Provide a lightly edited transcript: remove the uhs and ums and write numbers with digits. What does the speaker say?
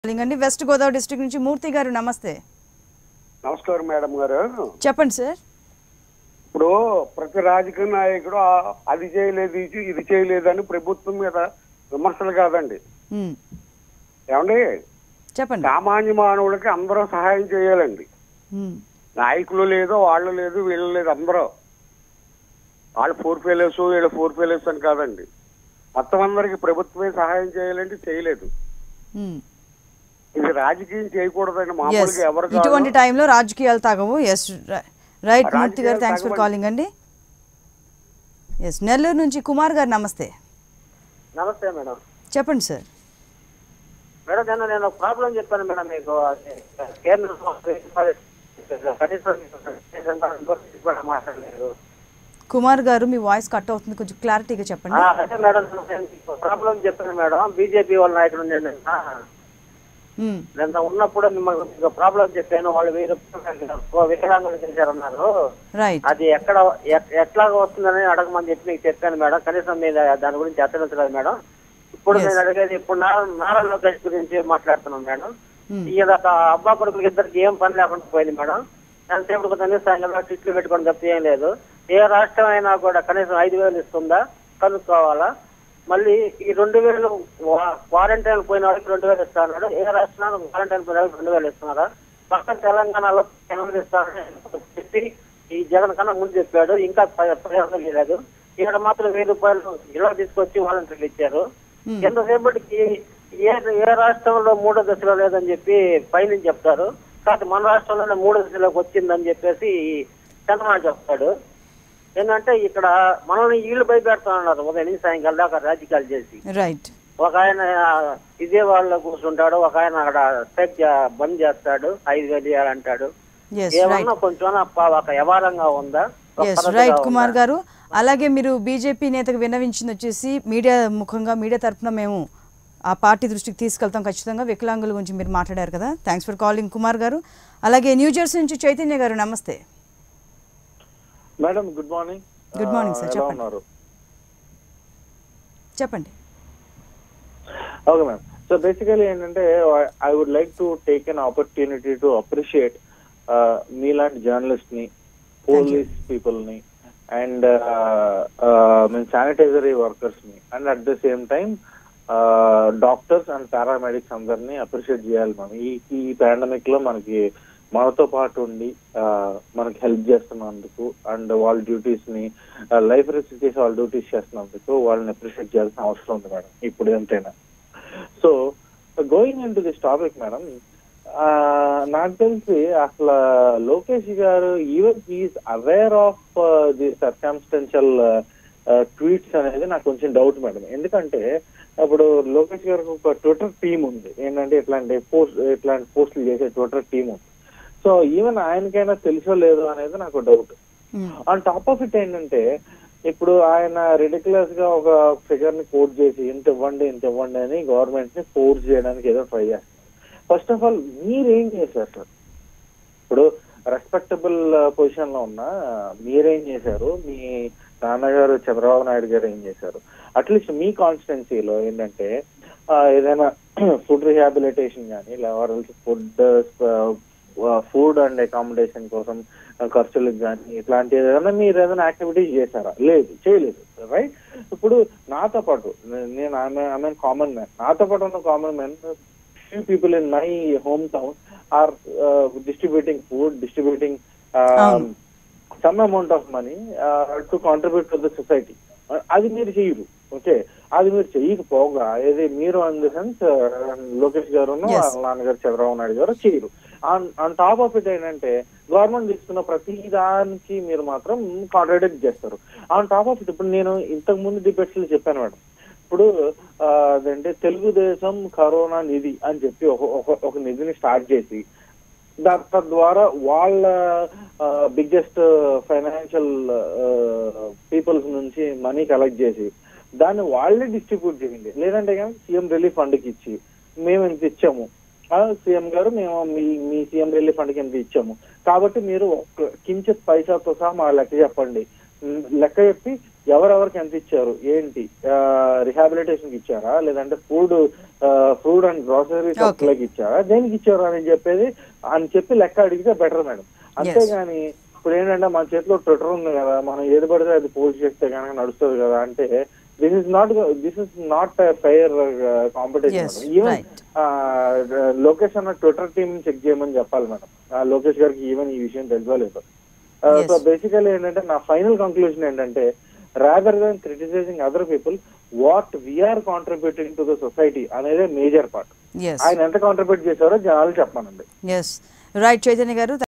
అండి west Godavari district నుంచి మూర్తి గారు నమస్తే. నమస్కారం మేడం గారు. చెప్పండి సార్. ఇప్పుడు ప్రతి రాజకీయ నాయకుడు అది చేయలేదు ఇది చేయలేదు అని ప్రభుత్వం మీద విమర్శలు కాదండి. ఏమండి చెప్పండి. సామాన్య మానవులకి అందరూ సహాయం చేయాలండి. నాయకులు లేదు, వాళ్ళు లేదు, వీళ్ళు లేదు, అందరూ వాళ్ళు 4 ఫెయిల్స్ వీళ్ళు 4 ఫెయిల్స్ అని కాదండి. మొత్తం అందరికి ప్రభుత్వమే సహాయం చేయాలంటే చేయలేదు. ఇది రాజకీయం చేయకూడదండి. మామూలుగా ఎవరు ఇటువంటి టైంలో రాజకీయాలు తాగవు. ఎస్ రైట్ మూర్తి గారు, థ్యాంక్స్ ఫర్ కాలింగ్ అండి. ఎస్ నెల్లూరు నుంచి కుమార్ గారు నమస్తే. నమస్తే మేడం. చెప్పండి సార్. మేడం నేను ఒక ప్రాబ్లం చెప్పాను మేడం మీకు. మాట్లాడలేదు. కుమార్ గారు మీ వాయిస్ కట్ అవుతుంది, కొంచెం క్లారిటీగా చెప్పండి. అదే మేడం ప్రాబ్లం చెప్పాను మేడం. బీజేపీ వాళ్ళ నాయకుడు నిన్న ఉన్నప్పుడు మిమ్మల్ని ప్రాబ్లం చెప్పాను. వాళ్ళు 1000 రూపాయలు వికలాంగులు చేశారన్నారు. అది ఎట్లాగా వస్తుందని అడగమని చెప్పి మీకు చెప్పాను మేడం. కనీసం మీద దాని గురించి హెచ్చరించలేదు మేడం. ఇప్పుడు నేను అడిగేది ఇప్పుడు నారా లోకేష్ గురించి మాట్లాడుతున్నాను మేడం. ఈయన అబ్బా కొడుకులకి ఇద్దరికి ఏం పని లేకుండా పోయింది మేడం. ఎంతసేపు కనీసం టిట్లు పెట్టుకోవడం తప్ప ఏం లేదు. ఏ రాష్ట్రం అయినా కూడా కనీసం 5000 ఇస్తుందా కనుక్కోవాలా. మళ్ళీ ఈ 2000 క్వారంటైన్ పోయిన వాళ్ళకి 2000 ఇస్తున్నారు. ఏ రాష్ట్రాలు క్వారంటైన్ పోయిన వాళ్ళకి 2000 ఇస్తున్నారా? పక్కన తెలంగాణలో 800 ఇస్తారని చెప్పి ఈ జగన్ కన్నా ముందు చెప్పాడు. ఇంకా ప్రయోజనం లేదు. ఇక్కడ మాత్రం 1000 రూపాయలు ఇలా తీసుకొచ్చి వాలంటీర్లు ఇచ్చారు. ఎంతసేపటికి ఏ రాష్ట్రంలో 3వ దశలో లేదని చెప్పి పైనుంచి చెప్తారు. కాబట్టి మన రాష్ట్రంలోనే 3వ దశలోకి వచ్చిందని చెప్పేసి చంద్రబాబు చెప్తాడు. ఏంటంటే ఇక్కడ మనల్ని వీళ్ళు భయపెడతామన్నారు ఉదయం నుంచి సాయంకాలం దాకా రాజకీయాలు చేసి. ఒక ఆయన విజయవాడలో కూర్చుంటాడు, ఒక ఆయన అక్కడ స్ట్రైక్ బంద్ చేస్తాడు, 5000 ఇవ్వాలంటాడు. ఏమన్నా కొంచెం ఒక వ్యవహారంగా ఉందా? రైట్ కుమార్ గారు. అలాగే మీరు బీజేపీ నేతకు విన్నవించింది వచ్చేసి మీడియా ముఖంగా, మీడియా తరఫున మేము ఆ పార్టీ దృష్టికి తీసుకెళ్తాం ఖచ్చితంగా. వికలాంగుల గురించి మీరు మాట్లాడారు కదా. థ్యాంక్స్ ఫర్ కాలింగ్ కుమార్ గారు. అలాగే న్యూజెర్సీ నుంచి చైతన్య గారు నమస్తే. Madam good morning. Good morning sir, చెప్పండి. చెప్పండి. Okay madam. సో బేసికలీ ఏంటంటే I would like to take an opportunity to appreciate మీలాంటి జర్నలిస్ట్ ని, పోలీస్ పీపుల్ ని, అండ్ శానిటైజరీ వర్కర్స్ ని, and at the same time doctors and paramedics అందరినీ appreciate చేయాలి మనం. ఈ పాండమిక్ లో మనతో పాటు ఉండి మనకి హెల్ప్ చేస్తున్నందుకు, అండ్ వాళ్ళ డ్యూటీస్ ని లైఫ్ రిస్క్ చేసి వాళ్ళ డ్యూటీస్ చేస్తున్నందుకు వాళ్ళని అప్రిషియేట్ చేయాల్సిన అవసరం ఉంది మేడం ఇప్పుడు ఎంతైనా. So going into this topic madam, నాకు తెలిసి అసలు లోకేష్ గారు even he is aware of the circumstantial tweets అనేది నాకు కొంచెం డౌట్ మేడం. ఎందుకంటే ఇప్పుడు లోకేష్ గారికి ఒక ట్విట్టర్ టీమ్ ఉంది. ఏంటంటే ఇట్లాంటి పోస్టులు చేసే ట్విట్టర్ టీమ్ ఉంది. సో ఈవెన్ ఆయనకైనా తెలుసో లేదో అనేది నాకు doubt. On top of it ఏంటంటే ఇప్పుడు ఆయన రిడిక్యులస్ గా ఒక ఫిగర్ ని కోట్ చేసి ఇంత ఇవ్వండి అని గవర్నమెంట్ ని ఫోర్స్ చేయడానికి ఏదో ట్రై చేస్తారు. ఫస్ట్ ఆఫ్ ఆల్ మీరేం చేశారు సార్? ఇప్పుడు రెస్పెక్టబుల్ పొజిషన్ లో ఉన్నా మీరేం చేశారు? మీ నాన్నగారు చంద్రబాబు నాయుడు గారు ఏం చేశారు? అట్లీస్ట్ మీ కాన్స్టిట్యున్సీలో ఏంటంటే ఏదైనా ఫుడ్ రిహాబిలిటేషన్ కానీ లేకపోతే ఫుడ్ అండ్ అకామిడేషన్ కోసం ఖర్చులకు కానీ ఇట్లాంటి ఏదైనా మీరు ఏదైనా యాక్టివిటీస్ చేశారా? లేదు, చేయలేదు. రైట్. ఇప్పుడు నాతో పాటు నేను కామన్ మ్యాన్, నాతో పాటు ఉన్న common man few people in my hometown are distributing food, distributing some amount of money to contribute to the society. అది మీరు చేయరు. ఓకే, అది మీరు చేయకపోగా ఏది మీరు ఇన్ ది సెన్స్ లోకేష్ గారు నాన్నగారు చంద్రబాబు నాయుడు గారు చేయరు. ఆన్ టాప్ ఆఫ్ ఇట్ ఏంటంటే గవర్నమెంట్ తీసుకున్న ప్రతి దానికి మీరు మాత్రం కాంట్రాడిక్ట్ చేస్తారు. ఆన్ టాప్ ఆఫ్ ఇట్ ఇప్పుడు నేను ఇంతకు ముందు డిబేట్స్ లో చెప్పాను మేడం. ఇప్పుడు అదంటే తెలుగుదేశం కరోనా నిధి అని చెప్పి ఒక నిధిని స్టార్ట్ చేసి తద్వారా వాళ్ళ బిగ్గెస్ట్ ఫైనాన్షియల్ పీపుల్స్ నుంచి మనీ కలెక్ట్ చేసి దాన్ని వాళ్ళే డిస్ట్రిబ్యూట్ చేయండి. లేదంటే కానీ సీఎం రిలీఫ్ ఫండ్కి ఇచ్చి మేము ఇంత ఇచ్చాము, సీఎం గారు మేము మీ సీఎం రిలీఫ్ ఫండ్కి ఎంత ఇచ్చాము కాబట్టి మీరు కించిత్ పైసాతో సహా మా లెక్క చెప్పండి, లెక్క చెప్పి ఎవరెవరికి ఎంత ఇచ్చారు, ఏంటి, రిహాబిలిటేషన్ ఇచ్చారా, లేదంటే ఫుడ్ అండ్ గ్రాసరీ సప్లైకి ఇచ్చారా, దేనికి ఇచ్చారు అని చెప్పి లెక్క అడిగితే బెటర్ మేడం. అంతేగాని ఇప్పుడు ఏంటంటే మన చేతిలో ట్విట్టర్ ఉంది కదా, మనం ఏది పడితే అది పోస్ట్ చేస్తే కనుక నడుస్తుంది కదా అంటే this is not fair competition. Even Lokesh అన్న ట్విట్టర్ టీమ్ చెక్ చేయమని చెప్పాలి మేడం. లోకేష్ గారికి ఈవెన్ ఈ విషయం తెలుసుకోలేదు. సో బేసికల్లీ ఏంటంటే నా ఫైనల్ కంక్లూజన్ ఏంటంటే, rather than criticizing other people, what we are contributing to the society అనేది మేజర్ పార్ట్. ఆయన ఎంత కాంట్రిబ్యూట్ చేశారో జనాలు చెప్పానండి. రైట్ చైతన్య గారు.